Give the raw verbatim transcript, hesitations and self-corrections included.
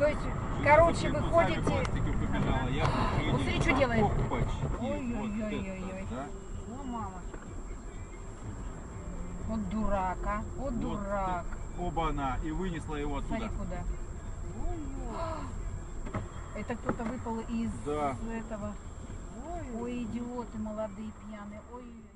То есть, короче, вы ходите... Вот смотри, что делает. Ой-ой-ой-ой-ой. О, мама. Вот дурак, а. Вот дурак. Оба-на. И вынесла его оттуда. Смотри, куда. Это кто-то выпал из, да. из этого. Ой, идиоты молодые, пьяные. Ой.